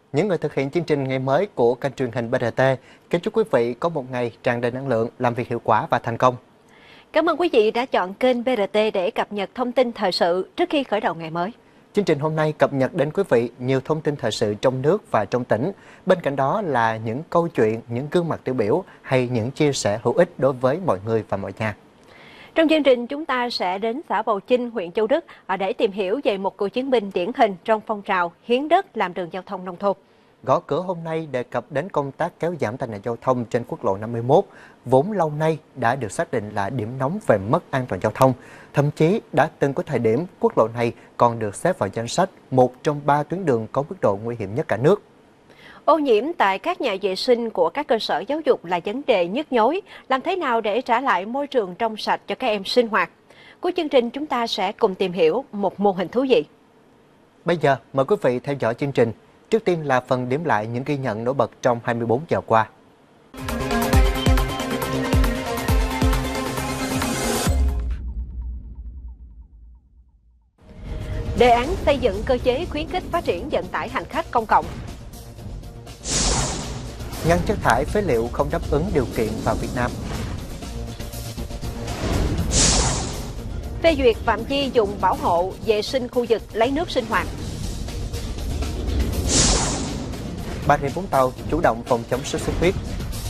Những người thực hiện chương trình Ngày mới của kênh truyền hình BRT kính chúc quý vị có một ngày tràn đầy năng lượng, làm việc hiệu quả và thành công. Cảm ơn quý vị đã chọn kênh BRT để cập nhật thông tin thời sự trước khi khởi đầu ngày mới. Chương trình hôm nay cập nhật đến quý vị nhiều thông tin thời sự trong nước và trong tỉnh. Bên cạnh đó là những câu chuyện, những gương mặt tiêu biểu hay những chia sẻ hữu ích đối với mọi người và mọi nhà. Trong chương trình, chúng ta sẽ đến xã Bầu Chinh, huyện Châu Đức để tìm hiểu về một cựu chiến binh điển hình trong phong trào hiến đất làm đường giao thông nông thôn. Gõ cửa hôm nay đề cập đến công tác kéo giảm tai nạn giao thông trên quốc lộ 51, vốn lâu nay đã được xác định là điểm nóng về mất an toàn giao thông. Thậm chí đã từng có thời điểm quốc lộ này còn được xếp vào danh sách một trong 3 tuyến đường có mức độ nguy hiểm nhất cả nước. Ô nhiễm tại các nhà vệ sinh của các cơ sở giáo dục là vấn đề nhức nhối. Làm thế nào để trả lại môi trường trong sạch cho các em sinh hoạt? Cuối chương trình, chúng ta sẽ cùng tìm hiểu một mô hình thú vị. Bây giờ, mời quý vị theo dõi chương trình. Trước tiên là phần điểm lại những ghi nhận nổi bật trong 24 giờ qua. Đề án xây dựng cơ chế khuyến khích phát triển vận tải hành khách công cộng. Ngăn chất thải phế liệu không đáp ứng điều kiện vào Việt Nam. Phê duyệt phạm vi dùng bảo hộ vệ sinh khu vực lấy nước sinh hoạt. Bà Rịa Vũng Tàu chủ động phòng chống sốt xuất huyết.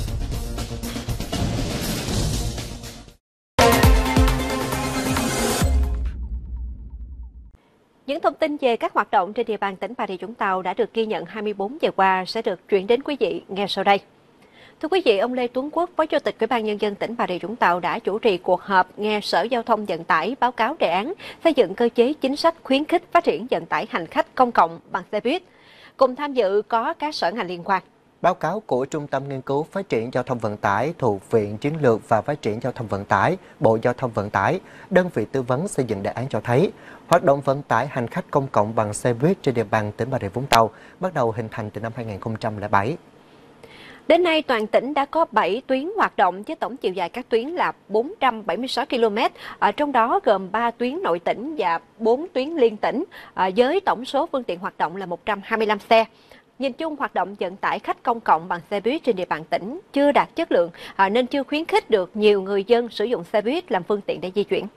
Những thông tin về các hoạt động trên địa bàn tỉnh Bà Rịa Vũng Tàu đã được ghi nhận 24 giờ qua sẽ được chuyển đến quý vị ngay sau đây. Thưa quý vị, ông Lê Tuấn Quốc, Phó Chủ tịch Ủy ban Nhân dân tỉnh Bà Rịa Vũng Tàu đã chủ trì cuộc họp nghe Sở Giao thông Vận tải báo cáo đề án xây dựng cơ chế chính sách khuyến khích phát triển vận tải hành khách công cộng bằng xe buýt. Cùng tham dự có các sở ngành liên quan. Báo cáo của Trung tâm Nghiên cứu Phát triển Giao thông Vận tải thuộc Viện Chiến lược và Phát triển Giao thông Vận tải, Bộ Giao thông Vận tải, đơn vị tư vấn xây dựng đề án cho thấy, hoạt động vận tải hành khách công cộng bằng xe buýt trên địa bàn tỉnh Bà Rịa Vũng Tàu bắt đầu hình thành từ năm 2007. Đến nay, toàn tỉnh đã có 7 tuyến hoạt động với tổng chiều dài các tuyến là 476 km, trong đó gồm 3 tuyến nội tỉnh và 4 tuyến liên tỉnh, với tổng số phương tiện hoạt động là 125 xe. Nhìn chung, hoạt động vận tải khách công cộng bằng xe buýt trên địa bàn tỉnh chưa đạt chất lượng, nên chưa khuyến khích được nhiều người dân sử dụng xe buýt làm phương tiện để di chuyển.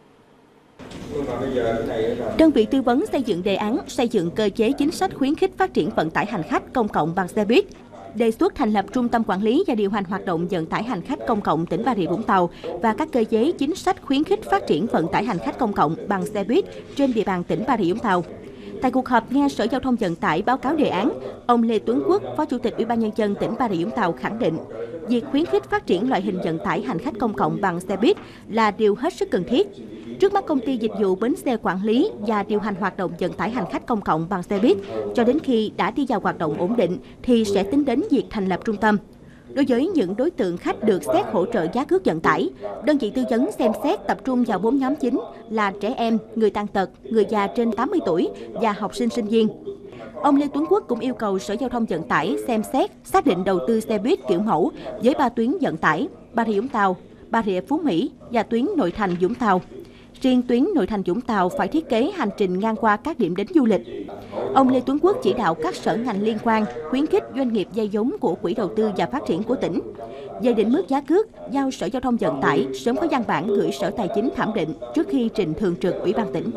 Đơn vị tư vấn xây dựng đề án xây dựng cơ chế chính sách khuyến khích phát triển vận tải hành khách công cộng bằng xe buýt, đề xuất thành lập Trung tâm Quản lý và Điều hành hoạt động vận tải hành khách công cộng tỉnh Bà Rịa Vũng Tàu và các cơ chế chính sách khuyến khích phát triển vận tải hành khách công cộng bằng xe buýt trên địa bàn tỉnh Bà Rịa Vũng Tàu. Tại cuộc họp nghe Sở Giao thông Vận tải báo cáo đề án, ông Lê Tuấn Quốc, Phó Chủ tịch Ủy ban Nhân dân tỉnh Bà Rịa Vũng Tàu khẳng định, việc khuyến khích phát triển loại hình vận tải hành khách công cộng bằng xe buýt là điều hết sức cần thiết. Trước mắt, công ty dịch vụ bến xe quản lý và điều hành hoạt động vận tải hành khách công cộng bằng xe buýt, cho đến khi đã đi vào hoạt động ổn định thì sẽ tính đến việc thành lập trung tâm. Đối với những đối tượng khách được xét hỗ trợ giá cước vận tải, đơn vị tư vấn xem xét tập trung vào 4 nhóm chính là trẻ em, người tàn tật, người già trên 80 tuổi và học sinh sinh viên. Ông Lê Tuấn Quốc cũng yêu cầu Sở Giao thông Vận tải xem xét xác định đầu tư xe buýt kiểu mẫu với 3 tuyến vận tải: Bà Rịa Vũng Tàu, Bà Rịa Phú Mỹ và tuyến nội thành Vũng Tàu. Riêng tuyến nội thành Vũng Tàu phải thiết kế hành trình ngang qua các điểm đến du lịch. Ông Lê Tuấn Quốc chỉ đạo các sở ngành liên quan khuyến khích doanh nghiệp vay vốn của Quỹ đầu tư và phát triển của tỉnh. Về định mức giá cước, giao Sở Giao thông Vận tải sớm có văn bản gửi Sở Tài chính thẩm định trước khi trình thường trực Ủy ban tỉnh.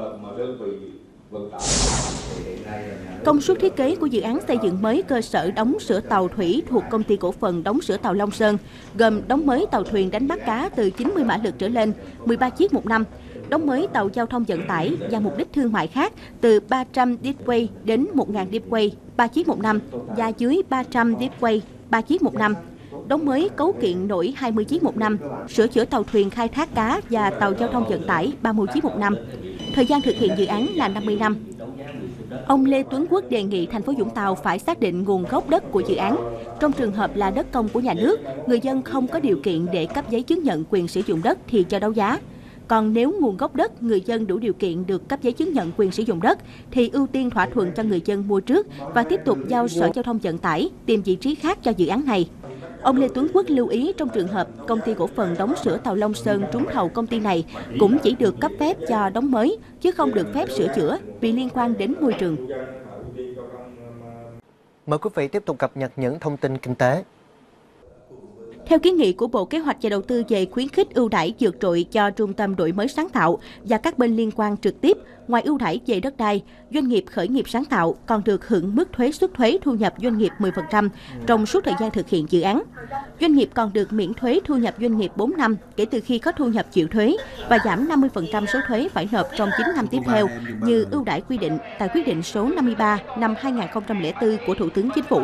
Công suất thiết kế của dự án xây dựng mới cơ sở đóng sửa tàu thủy thuộc Công ty Cổ phần Đóng sửa tàu Long Sơn, gồm đóng mới tàu thuyền đánh bắt cá từ 90 mã lực trở lên, 13 chiếc một năm, đóng mới tàu giao thông vận tải và mục đích thương mại khác từ 300 deadweight đến 1.000 deadweight, 3 chiếc một năm, và dưới 300 deadweight, 3 chiếc một năm. Đóng mới cấu kiện nổi 20 chiếc một năm, sửa chữa tàu thuyền khai thác cá và tàu giao thông vận tải 30 chiếc một năm. Thời gian thực hiện dự án là 50 năm. Ông Lê Tuấn Quốc đề nghị thành phố Vũng Tàu phải xác định nguồn gốc đất của dự án. Trong trường hợp là đất công của nhà nước, người dân không có điều kiện để cấp giấy chứng nhận quyền sử dụng đất thì cho đấu giá. Còn nếu nguồn gốc đất người dân đủ điều kiện được cấp giấy chứng nhận quyền sử dụng đất thì ưu tiên thỏa thuận cho người dân mua trước và tiếp tục giao Sở Giao thông Vận tải tìm vị trí khác cho dự án này. Ông Lê Tuấn Quốc lưu ý trong trường hợp Công ty Cổ phần Đóng sửa tàu Long Sơn trúng thầu công ty này cũng chỉ được cấp phép cho đóng mới chứ không được phép sửa chữa vì liên quan đến môi trường. Mời quý vị tiếp tục cập nhật những thông tin kinh tế. Theo kiến nghị của Bộ Kế hoạch và Đầu tư về khuyến khích ưu đãi vượt trội cho Trung tâm đổi mới sáng tạo và các bên liên quan trực tiếp, ngoài ưu đãi về đất đai, doanh nghiệp khởi nghiệp sáng tạo còn được hưởng mức thuế suất thuế thu nhập doanh nghiệp 10% trong suốt thời gian thực hiện dự án. Doanh nghiệp còn được miễn thuế thu nhập doanh nghiệp 4 năm kể từ khi có thu nhập chịu thuế và giảm 50% số thuế phải nộp trong 9 năm tiếp theo như ưu đãi quy định tại quyết định số 53 năm 2004 của Thủ tướng Chính phủ.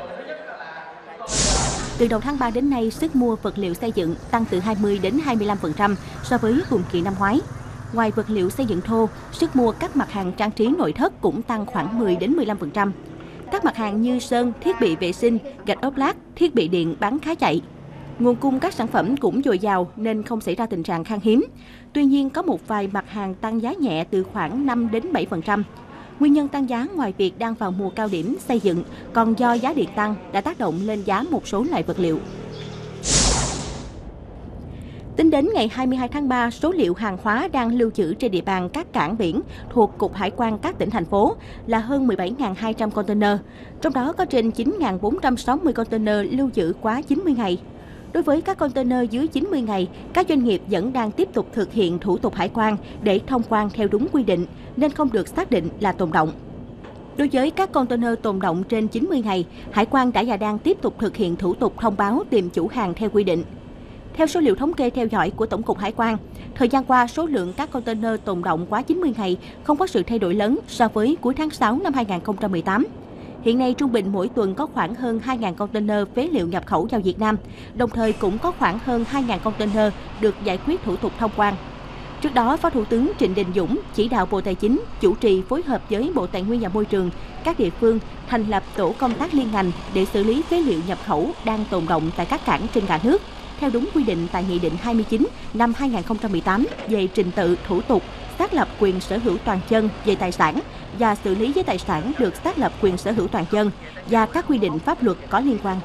Từ đầu tháng 3 đến nay, sức mua vật liệu xây dựng tăng từ 20 đến 25% so với cùng kỳ năm ngoái. Ngoài vật liệu xây dựng thô, sức mua các mặt hàng trang trí nội thất cũng tăng khoảng 10 đến 15%. Các mặt hàng như sơn, thiết bị vệ sinh, gạch ốp lát, thiết bị điện bán khá chạy. Nguồn cung các sản phẩm cũng dồi dào nên không xảy ra tình trạng khan hiếm. Tuy nhiên, có một vài mặt hàng tăng giá nhẹ từ khoảng 5 đến 7%. Nguyên nhân tăng giá ngoài việc đang vào mùa cao điểm xây dựng, còn do giá điện tăng đã tác động lên giá một số loại vật liệu. Tính đến ngày 22 tháng 3, số liệu hàng hóa đang lưu trữ trên địa bàn các cảng biển thuộc Cục Hải quan các tỉnh, thành phố là hơn 17.200 container. Trong đó có trên 9.460 container lưu trữ quá 90 ngày. Đối với các container dưới 90 ngày, các doanh nghiệp vẫn đang tiếp tục thực hiện thủ tục hải quan để thông quan theo đúng quy định, nên không được xác định là tồn động. Đối với các container tồn động trên 90 ngày, Hải quan đã và đang tiếp tục thực hiện thủ tục thông báo tìm chủ hàng theo quy định. Theo số liệu thống kê theo dõi của Tổng cục Hải quan, thời gian qua số lượng các container tồn động quá 90 ngày không có sự thay đổi lớn so với cuối tháng 6 năm 2018. Hiện nay, trung bình mỗi tuần có khoảng hơn 2.000 container phế liệu nhập khẩu vào Việt Nam, đồng thời cũng có khoảng hơn 2.000 container được giải quyết thủ tục thông quan. Trước đó, Phó Thủ tướng Trịnh Đình Dũng chỉ đạo Bộ Tài chính chủ trì phối hợp với Bộ Tài nguyên và Môi trường, các địa phương thành lập tổ công tác liên ngành để xử lý phế liệu nhập khẩu đang tồn động tại các cảng trên cả nước, theo đúng quy định tại Nghị định 29 năm 2018 về trình tự, thủ tục, xác lập quyền sở hữu toàn chân về tài sản và xử lý với tài sản được xác lập quyền sở hữu toàn chân và các quy định pháp luật có liên quan.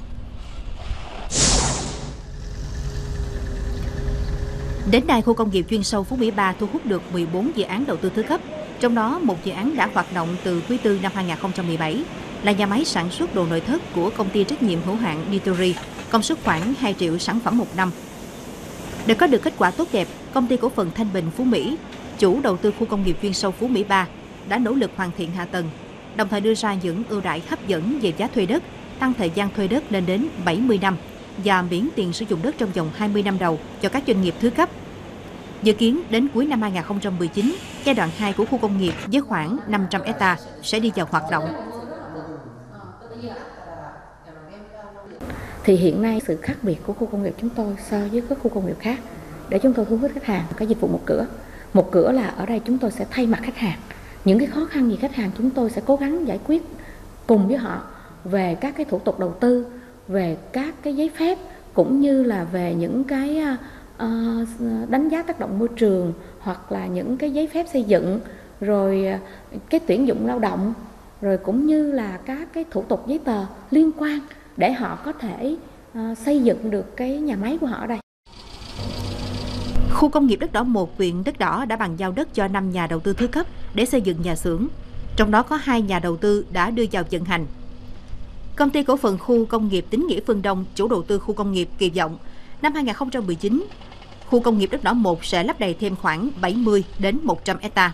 Đến nay, khu công nghiệp chuyên sâu Phú Mỹ 3 thu hút được 14 dự án đầu tư thứ cấp, trong đó một dự án đã hoạt động từ quý 4 năm 2017 là nhà máy sản xuất đồ nội thất của công ty trách nhiệm hữu hạn Nitori, công suất khoảng 2 triệu sản phẩm một năm. Để có được kết quả tốt đẹp, công ty cổ phần Thanh Bình Phú Mỹ, chủ đầu tư khu công nghiệp chuyên sâu Phú Mỹ 3, đã nỗ lực hoàn thiện hạ tầng, đồng thời đưa ra những ưu đãi hấp dẫn về giá thuê đất, tăng thời gian thuê đất lên đến 70 năm và miễn tiền sử dụng đất trong vòng 20 năm đầu cho các doanh nghiệp thứ cấp. Dự kiến đến cuối năm 2019, giai đoạn 2 của khu công nghiệp với khoảng 500 hectare sẽ đi vào hoạt động. Thì hiện nay sự khác biệt của khu công nghiệp chúng tôi so với các khu công nghiệp khác để chúng tôi thu hút khách hàng có dịch vụ một cửa. Một cửa là ở đây chúng tôi sẽ thay mặt khách hàng. Những cái khó khăn gì khách hàng chúng tôi sẽ cố gắng giải quyết cùng với họ về các cái thủ tục đầu tư, về các cái giấy phép cũng như là về những cái đánh giá tác động môi trường hoặc là những cái giấy phép xây dựng, rồi cái tuyển dụng lao động, rồi cũng như là các cái thủ tục giấy tờ liên quan để họ có thể xây dựng được cái nhà máy của họ ở đây. Khu công nghiệp Đất Đỏ 1, huyện Đất Đỏ đã bàn giao đất cho 5 nhà đầu tư thứ cấp để xây dựng nhà xưởng. Trong đó có 2 nhà đầu tư đã đưa vào vận hành. Công ty cổ phần khu công nghiệp Tín Nghĩa Phương Đông, chủ đầu tư khu công nghiệp, kỳ vọng năm 2019, khu công nghiệp Đất Đỏ 1 sẽ lấp đầy thêm khoảng 70 đến 100 hectare.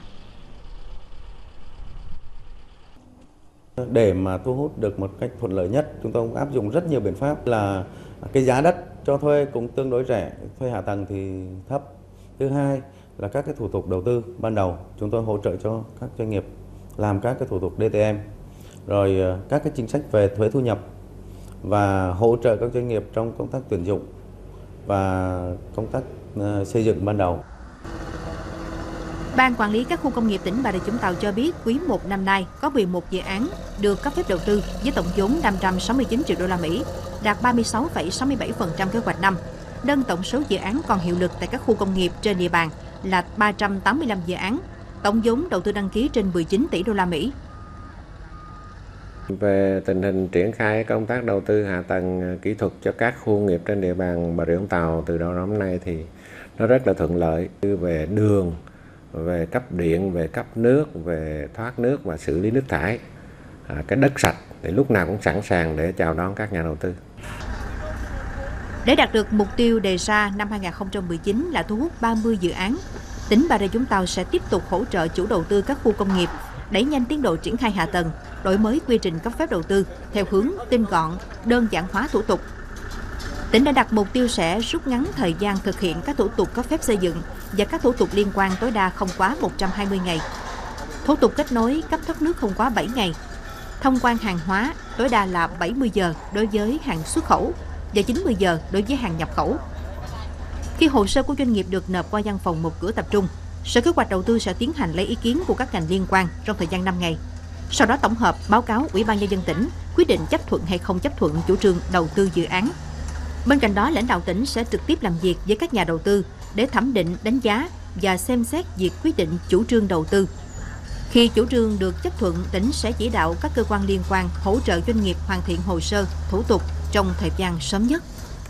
Để mà thu hút được một cách thuận lợi nhất, chúng tôi cũng áp dụng rất nhiều biện pháp là cái giá đất cho thuê cũng tương đối rẻ, thuê hạ tầng thì thấp. Thứ hai là các cái thủ tục đầu tư ban đầu, chúng tôi hỗ trợ cho các doanh nghiệp làm các cái thủ tục DTM, rồi các cái chính sách về thuế thu nhập và hỗ trợ các doanh nghiệp trong công tác tuyển dụng và công tác xây dựng ban đầu. Ban quản lý các khu công nghiệp tỉnh Bà Rịa Vũng Tàu cho biết quý 1 năm nay có 11 dự án được cấp phép đầu tư với tổng vốn 569 triệu đô la Mỹ, đạt 36,67% kế hoạch năm. Nâng tổng số dự án còn hiệu lực tại các khu công nghiệp trên địa bàn là 385 dự án, tổng vốn đầu tư đăng ký trên 19 tỷ đô la Mỹ. Về tình hình triển khai công tác đầu tư hạ tầng kỹ thuật cho các khu công nghiệp trên địa bàn Bà Rịa Vũng Tàu từ đầu năm nay thì nó rất là thuận lợi, về đường, về cấp điện, về cấp nước, về thoát nước và xử lý nước thải. cái đất sạch thì lúc nào cũng sẵn sàng để chào đón các nhà đầu tư. Để đạt được mục tiêu đề ra năm 2019 là thu hút 30 dự án, tỉnh Bà Rịa Vũng Tàu sẽ tiếp tục hỗ trợ chủ đầu tư các khu công nghiệp, đẩy nhanh tiến độ triển khai hạ tầng, đổi mới quy trình cấp phép đầu tư theo hướng tinh gọn, đơn giản hóa thủ tục. Tỉnh đã đặt mục tiêu sẽ rút ngắn thời gian thực hiện các thủ tục cấp phép xây dựng và các thủ tục liên quan tối đa không quá 120 ngày. Thủ tục kết nối cấp thoát nước không quá 7 ngày. Thông quan hàng hóa tối đa là 70 giờ đối với hàng xuất khẩu và 90 giờ đối với hàng nhập khẩu. Khi hồ sơ của doanh nghiệp được nộp qua văn phòng một cửa tập trung, Sở Kế hoạch Đầu tư sẽ tiến hành lấy ý kiến của các ngành liên quan trong thời gian 5 ngày. Sau đó tổng hợp báo cáo Ủy ban Nhân dân tỉnh quyết định chấp thuận hay không chấp thuận chủ trương đầu tư dự án. Bên cạnh đó, lãnh đạo tỉnh sẽ trực tiếp làm việc với các nhà đầu tư để thẩm định, đánh giá và xem xét việc quyết định chủ trương đầu tư. Khi chủ trương được chấp thuận, tỉnh sẽ chỉ đạo các cơ quan liên quan hỗ trợ doanh nghiệp hoàn thiện hồ sơ, thủ tục trong thời gian sớm nhất.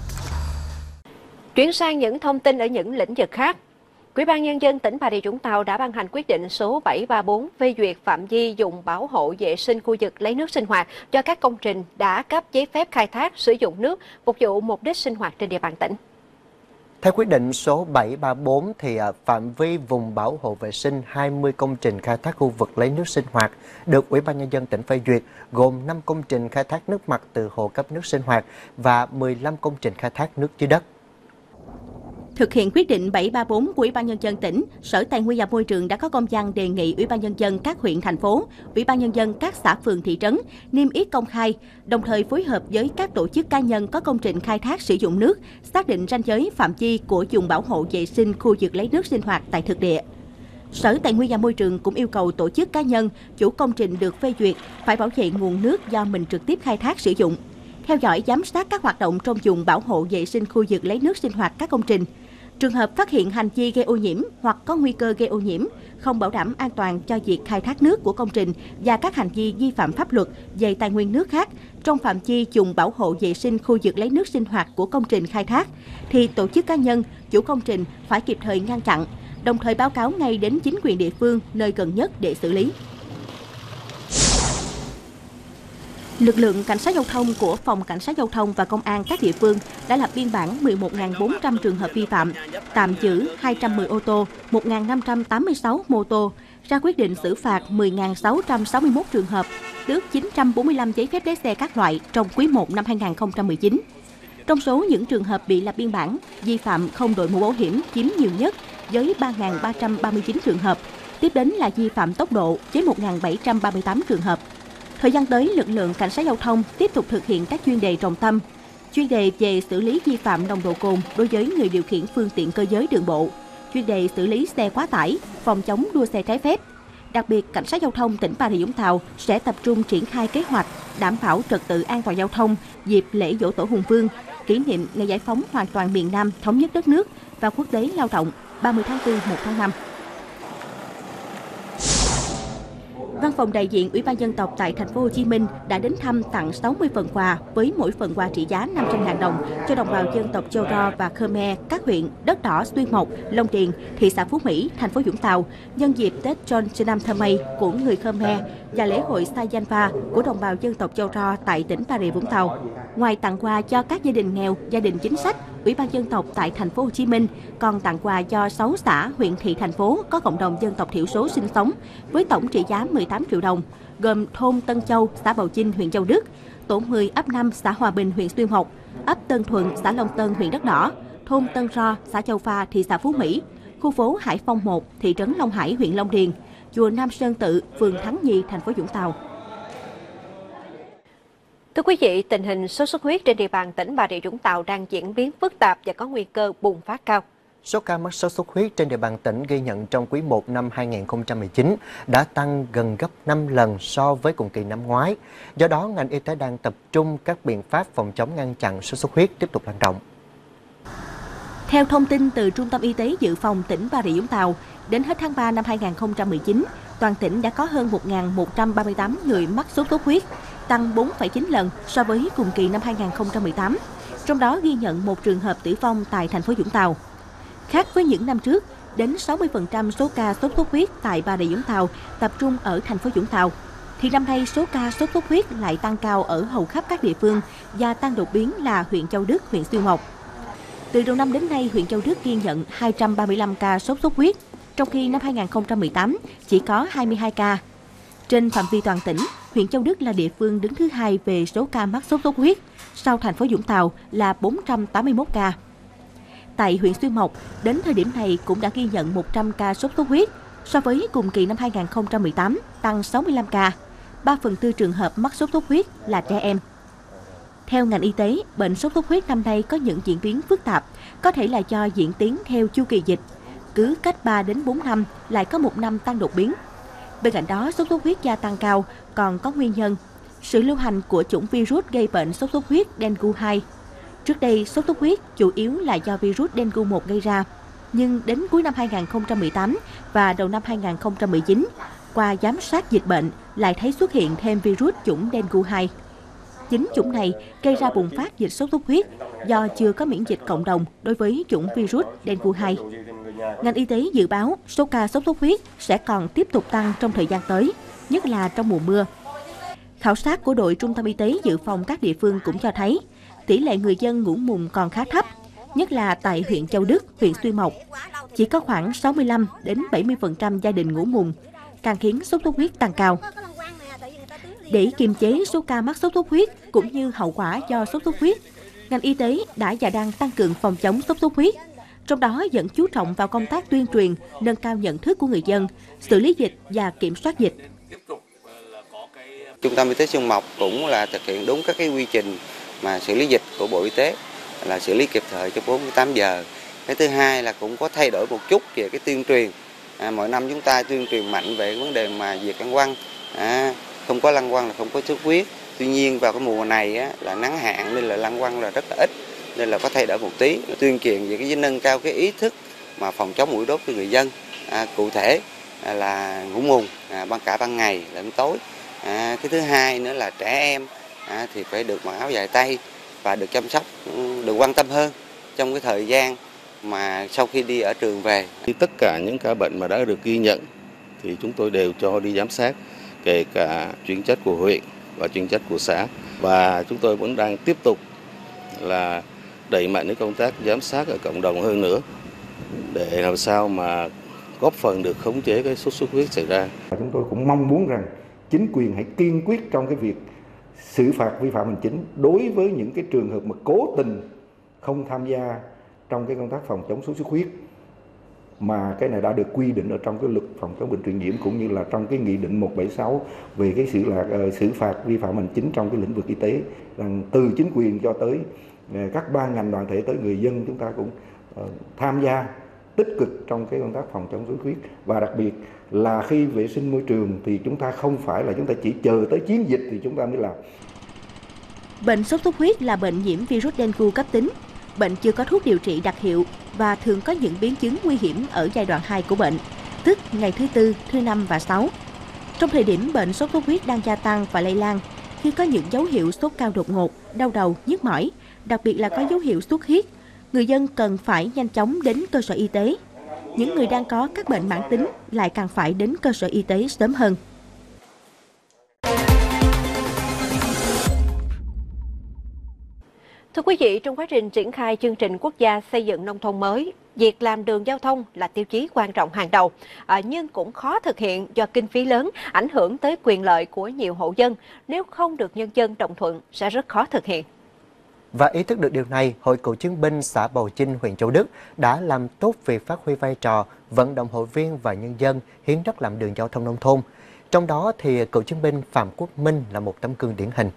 Chuyển sang những thông tin ở những lĩnh vực khác. Ủy ban Nhân dân tỉnh Bà Rịa Vũng Tàu đã ban hành quyết định số 734 phê duyệt phạm vi dùng bảo hộ vệ sinh khu vực lấy nước sinh hoạt cho các công trình đã cấp giấy phép khai thác sử dụng nước phục vụ mục đích sinh hoạt trên địa bàn tỉnh. Theo quyết định số 734 thì phạm vi vùng bảo hộ vệ sinh 20 công trình khai thác khu vực lấy nước sinh hoạt được Ủy ban Nhân dân tỉnh phê duyệt, gồm 5 công trình khai thác nước mặt từ hồ cấp nước sinh hoạt và 15 công trình khai thác nước dưới đất. Thực hiện quyết định 734 của Ủy ban Nhân dân tỉnh, Sở Tài nguyên và Môi trường đã có công văn đề nghị Ủy ban Nhân dân các huyện, thành phố, Ủy ban Nhân dân các xã, phường, thị trấn niêm yết công khai, đồng thời phối hợp với các tổ chức cá nhân có công trình khai thác sử dụng nước, xác định ranh giới phạm vi của vùng bảo hộ vệ sinh khu vực lấy nước sinh hoạt tại thực địa. Sở Tài nguyên và Môi trường cũng yêu cầu tổ chức cá nhân, chủ công trình được phê duyệt phải bảo vệ nguồn nước do mình trực tiếp khai thác sử dụng, theo dõi giám sát các hoạt động trong vùng bảo hộ vệ sinh khu vực lấy nước sinh hoạt các công trình. Trường hợp phát hiện hành vi gây ô nhiễm hoặc có nguy cơ gây ô nhiễm, không bảo đảm an toàn cho việc khai thác nước của công trình và các hành vi vi phạm pháp luật về tài nguyên nước khác trong phạm vi vùng bảo hộ vệ sinh khu vực lấy nước sinh hoạt của công trình khai thác, thì tổ chức cá nhân, chủ công trình phải kịp thời ngăn chặn, đồng thời báo cáo ngay đến chính quyền địa phương nơi gần nhất để xử lý. Lực lượng cảnh sát giao thông của Phòng Cảnh sát giao thông và Công an các địa phương đã lập biên bản 11.400 trường hợp vi phạm, tạm giữ 210 ô tô, 1.586 mô tô, ra quyết định xử phạt 10.661 trường hợp, tước 945 giấy phép lái xe các loại trong quý 1 năm 2019. Trong số những trường hợp bị lập biên bản, vi phạm không đội mũ bảo hiểm chiếm nhiều nhất với 3.339 trường hợp, tiếp đến là vi phạm tốc độ với 1.738 trường hợp. Thời gian tới, lực lượng cảnh sát giao thông tiếp tục thực hiện các chuyên đề trọng tâm, chuyên đề về xử lý vi phạm nồng độ cồn đối với người điều khiển phương tiện cơ giới đường bộ, chuyên đề xử lý xe quá tải, phòng chống đua xe trái phép. Đặc biệt, cảnh sát giao thông tỉnh Bà Rịa Vũng Tàu sẽ tập trung triển khai kế hoạch đảm bảo trật tự an toàn giao thông dịp lễ Giỗ Tổ Hùng Vương, kỷ niệm ngày giải phóng hoàn toàn miền Nam, thống nhất đất nước và Quốc tế Lao động 30 tháng 4, 1 tháng 5. Văn phòng đại diện Ủy ban dân tộc tại thành phố Hồ Chí Minh đã đến thăm tặng 60 phần quà với mỗi phần quà trị giá 500.000 đồng cho đồng bào dân tộc Chao Ro và Khmer các huyện Đất Đỏ, Xuyên Mộc, Long Điền, thị xã Phú Mỹ, thành phố Vũng Tàu nhân dịp Tết Chon Trần Thơ Mây của người Khmer và lễ hội Sa Gian Va của đồng bào dân tộc Chao Ro tại tỉnh Bà Rịa Vũng Tàu. Ngoài tặng quà cho các gia đình nghèo, gia đình chính sách, Ủy ban dân tộc tại thành phố Hồ Chí Minh còn tặng quà cho 6 xã, huyện, thị, thành phố có cộng đồng dân tộc thiểu số sinh sống với tổng trị giá 18 triệu đồng, gồm thôn Tân Châu, xã Bào Chinh, huyện Châu Đức, tổ 10 ấp 5, xã Hòa Bình, huyện Xuyên Mộc, ấp Tân Thuận, xã Long Tân, huyện Đất Đỏ, thôn Tân Ro, xã Châu Pha, thị xã Phú Mỹ, khu phố Hải Phong 1, thị trấn Long Hải, huyện Long Điền, chùa Nam Sơn Tự, phường Thắng Nhi, thành phố Vũng Tàu. Thưa quý vị, tình hình sốt xuất huyết trên địa bàn tỉnh Bà Rịa Vũng Tàu đang diễn biến phức tạp và có nguy cơ bùng phát cao. Số ca mắc sốt xuất huyết trên địa bàn tỉnh ghi nhận trong quý 1 năm 2019 đã tăng gần gấp 5 lần so với cùng kỳ năm ngoái. Do đó, ngành y tế đang tập trung các biện pháp phòng chống ngăn chặn sốt xuất huyết tiếp tục lan rộng. Theo thông tin từ Trung tâm Y tế Dự phòng tỉnh Bà Rịa Vũng Tàu, đến hết tháng 3 năm 2019, toàn tỉnh đã có hơn 1.138 người mắc sốt xuất huyết, tăng 4,9 lần so với cùng kỳ năm 2018. Trong đó ghi nhận một trường hợp tử vong tại thành phố Vũng Tàu. Khác với những năm trước, đến 60% số ca sốt xuất huyết tại Bà Rịa Vũng Tàu tập trung ở thành phố Vũng Tàu. thì năm nay số ca sốt xuất huyết lại tăng cao ở hầu khắp các địa phương và tăng đột biến là huyện Châu Đức, huyện Xuyên Mộc. Từ đầu năm đến nay, huyện Châu Đức ghi nhận 235 ca sốt xuất huyết, trong khi năm 2018 chỉ có 22 ca. Trên phạm vi toàn tỉnh, huyện Châu Đức là địa phương đứng thứ 2 về số ca mắc sốt xuất huyết, sau thành phố Vũng Tàu là 481 ca. Tại huyện Xuyên Mộc, đến thời điểm này cũng đã ghi nhận 100 ca sốt xuất huyết, so với cùng kỳ năm 2018 tăng 65 ca. 3/4 trường hợp mắc sốt xuất huyết là trẻ em. Theo ngành y tế, bệnh sốt xuất huyết năm nay có những diễn biến phức tạp, có thể là do diễn tiến theo chu kỳ dịch. Cứ cách 3 đến 4 năm lại có một năm tăng đột biến. Bên cạnh đó, sốt xuất huyết gia tăng cao còn có nguyên nhân sự lưu hành của chủng virus gây bệnh sốt xuất huyết dengue 2. Trước đây, sốt xuất huyết chủ yếu là do virus dengue 1 gây ra, nhưng đến cuối năm 2018 và đầu năm 2019, qua giám sát dịch bệnh lại thấy xuất hiện thêm virus chủng dengue 2. Chính chủng này gây ra bùng phát dịch sốt xuất huyết do chưa có miễn dịch cộng đồng đối với chủng virus dengue 2. Ngành y tế dự báo số ca sốt xuất huyết sẽ còn tiếp tục tăng trong thời gian tới, nhất là trong mùa mưa. Khảo sát của đội Trung tâm Y tế Dự phòng các địa phương cũng cho thấy tỷ lệ người dân ngủ mùng còn khá thấp, nhất là tại huyện Châu Đức, huyện Xuyên Mộc. Chỉ có khoảng 65 đến 70% gia đình ngủ mùng, càng khiến sốt xuất huyết tăng cao. Để kiềm chế số ca mắc sốt xuất huyết cũng như hậu quả do sốt xuất huyết, ngành y tế đã và đang tăng cường phòng chống sốt xuất huyết. Trong đó vẫn chú trọng vào công tác tuyên truyền, nâng cao nhận thức của người dân, xử lý dịch và kiểm soát dịch. Trung tâm Y tế Xuyên Mộc cũng là thực hiện đúng các cái quy trình mà xử lý dịch của Bộ Y tế, là xử lý kịp thời trong 48 giờ. Cái thứ hai là cũng có thay đổi một chút về cái tuyên truyền. Mỗi năm chúng ta tuyên truyền mạnh về vấn đề mà diệt lăng quăng. Không có lăng quăng là không có sốt xuất huyết. Tuy nhiên vào cái mùa này là nắng hạn nên là lăng quăng là rất là ít, nên là có thay đổi một tí. Tuyên truyền về cái nâng cao cái ý thức mà phòng chống muỗi đốt cho người dân. Cụ thể là ngủ mùng cả ban ngày lẫn tối. Cái thứ hai nữa là trẻ em thì phải được mặc áo dài tay và được chăm sóc, được quan tâm hơn trong cái thời gian mà sau khi đi ở trường về. Tất cả những ca bệnh mà đã được ghi nhận thì chúng tôi đều cho đi giám sát, kể cả chuyên trách của huyện và chuyên trách của xã. Và chúng tôi vẫn đang tiếp tục là đẩy mạnh cái công tác giám sát ở cộng đồng hơn nữa để làm sao mà góp phần được khống chế cái sốt xuất huyết xảy ra. Chúng tôi cũng mong muốn rằng chính quyền hãy kiên quyết trong cái việc xử phạt vi phạm hành chính đối với những cái trường hợp mà cố tình không tham gia trong cái công tác phòng chống sốt xuất huyết, mà cái này đã được quy định ở trong cái luật phòng chống bệnh truyền nhiễm cũng như là trong cái nghị định 176 về cái xử phạt vi phạm hành chính trong cái lĩnh vực y tế, rằng từ chính quyền cho tới các ban ngành đoàn thể tới người dân chúng ta cũng tham gia tích cực trong cái công tác phòng chống sốt xuất huyết. Và đặc biệt là khi vệ sinh môi trường thì chúng ta không phải là chúng ta chỉ chờ tới chiến dịch thì chúng ta mới làm. Bệnh sốt xuất huyết là bệnh nhiễm virus dengue cấp tính. Bệnh chưa có thuốc điều trị đặc hiệu và thường có những biến chứng nguy hiểm ở giai đoạn 2 của bệnh, tức ngày thứ 4, thứ 5 và 6. Trong thời điểm bệnh sốt xuất huyết đang gia tăng và lây lan, khi có những dấu hiệu sốt cao đột ngột, đau đầu, nhức mỏi, đặc biệt là có dấu hiệu xuất huyết, người dân cần phải nhanh chóng đến cơ sở y tế. Những người đang có các bệnh mãn tính lại càng phải đến cơ sở y tế sớm hơn. Thưa quý vị, trong quá trình triển khai chương trình quốc gia xây dựng nông thôn mới, việc làm đường giao thông là tiêu chí quan trọng hàng đầu, nhưng cũng khó thực hiện do kinh phí lớn, ảnh hưởng tới quyền lợi của nhiều hộ dân. Nếu không được nhân dân đồng thuận, sẽ rất khó thực hiện. Và ý thức được điều này, Hội Cựu chiến binh xã Bầu Chinh, huyện Châu Đức đã làm tốt việc phát huy vai trò vận động hội viên và nhân dân hiến đất làm đường giao thông nông thôn. Trong đó thì cựu chiến binh Phạm Quốc Minh là một tấm gương điển hình.